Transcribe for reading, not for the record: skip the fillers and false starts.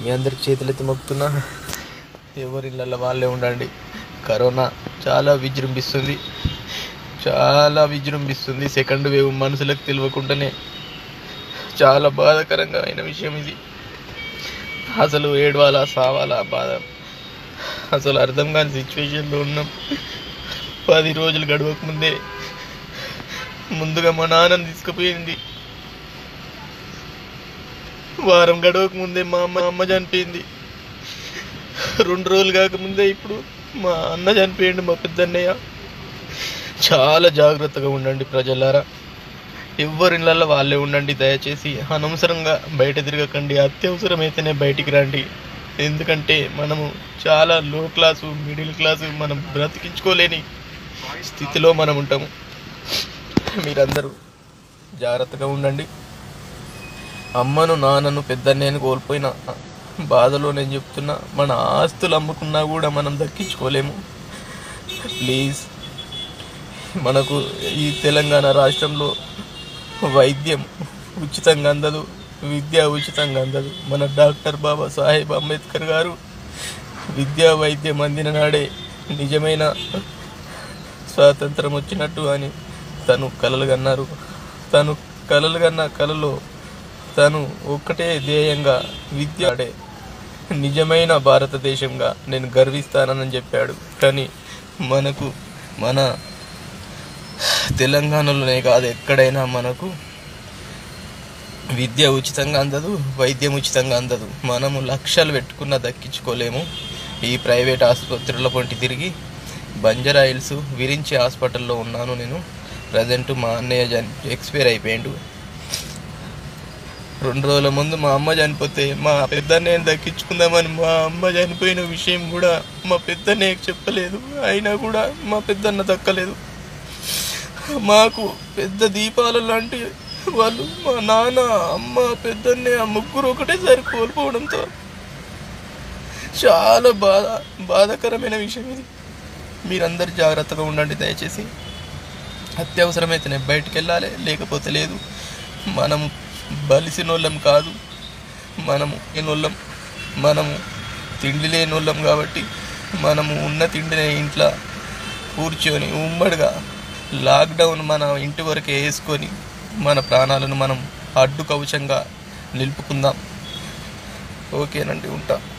మీ అందరికి చేతులెత్తి మొక్కుతున్నా, ఎవరి ఇళ్ళల్లో వాళ్ళే ఉండండి. కరోనా చాలా విజృంభిస్తుంది. సెకండ్ వేవ్ మనుషులకు తెలియకుండానే చాలా బాధాకరంగా అయిన విషయం ఇది. అసలు ఏడవాలా సావాలా బాధ అసలు అర్థం కాని సిచ్యువేషన్లో ఉన్నాం. 10 రోజులు గడవకముందే ముందుగా మా నాన్నని తీసుకుపోయింది. వారం గడవక ముందే మా అమ్మ చనిపోయింది. 2 రోజులు కాకముందే ఇప్పుడు మా అన్న చనిపోయిండు, మా పెద్దన్నయ్య. చాలా జాగ్రత్తగా ఉండండి ప్రజలారా. ఎవరిళ్ళల్లో వాళ్ళే ఉండండి. దయచేసి అనవసరంగా బయట తిరగకండి. అత్యవసరమైతేనే బయటికి రండి. ఎందుకంటే మనము చాలా లో క్లాసు, మిడిల్ క్లాసు, మనం బ్రతికించుకోలేని స్థితిలో మనం ఉంటాము. మీరందరూ జాగ్రత్తగా ఉండండి. అమ్మను, నాన్నను, పెద్దన్నయ్యను కోల్పోయిన బాధలో నేను చెప్తున్నా, మన ఆస్తులు అమ్ముకున్నా కూడా మనం దక్కించుకోలేము. ప్లీజ్, మనకు ఈ తెలంగాణ రాష్ట్రంలో వైద్యం ఉచితంగా అందదు, విద్య ఉచితంగా అందదు. మన డాక్టర్ బాబాసాహెబ్ అంబేద్కర్ గారు విద్యా వైద్యం అందిన నాడే నిజమైన స్వాతంత్రం వచ్చినట్టు అని తను కలలు కన్నారు. తను కలలు కన్న కలలో తను ఒక్కటే ధ్యేయంగా విద్యాడే నిజమైన భారతదేశంగా నేను గర్విస్తానని చెప్పాడు. కానీ మనకు మన తెలంగాణలోనే కాదు, ఎక్కడైనా మనకు విద్య ఉచితంగా అందదు, వైద్యం ఉచితంగా అందదు. మనము లక్షలు పెట్టుకున్న దక్కించుకోలేము. ఈ ప్రైవేట్ ఆసుపత్రుల పొంటి తిరిగి బంజారా హిల్స్ విరించి హాస్పిటల్లో ఉన్నాను నేను. ప్రజెంట్ మా అన్నయ్య ఎక్స్పైర్ అయిపోయాడు. 2 రోజుల ముందు మా అమ్మ చనిపోతే మా పెద్దన్నయ్యని దక్కించుకుందామని మా అమ్మ చనిపోయిన విషయం కూడా మా పెద్దన్నయ్యకి చెప్పలేదు. అయినా కూడా మా పెద్దన్న దక్కలేదు. మాకు పెద్ద దీపాలు లాంటి వాళ్ళు మా నాన్న, అమ్మ, పెద్దన్నయ్య ముగ్గురు ఒకటేసారి కోల్పోవడంతో చాలా బాధాకరమైన విషయం ఇది. మీరందరూ జాగ్రత్తగా ఉండండి దయచేసి. అత్యవసరమైతేనే బయటికి వెళ్ళాలి, లేకపోతే లేదు. మనము బలిసినోళ్ళం కాదు, మనము లేనోళ్ళం, మనము తిండి లేనోళ్ళం. కాబట్టి మనము ఉన్న తిండిని ఇంట్లో కూర్చొని ఉమ్మడిగా లాక్డౌన్ మన ఇంటి వరకే వేసుకొని మన ప్రాణాలను మనం అడ్డు కవచంగా నిలుపుకుందాం. ఓకేనండి, ఉంటా.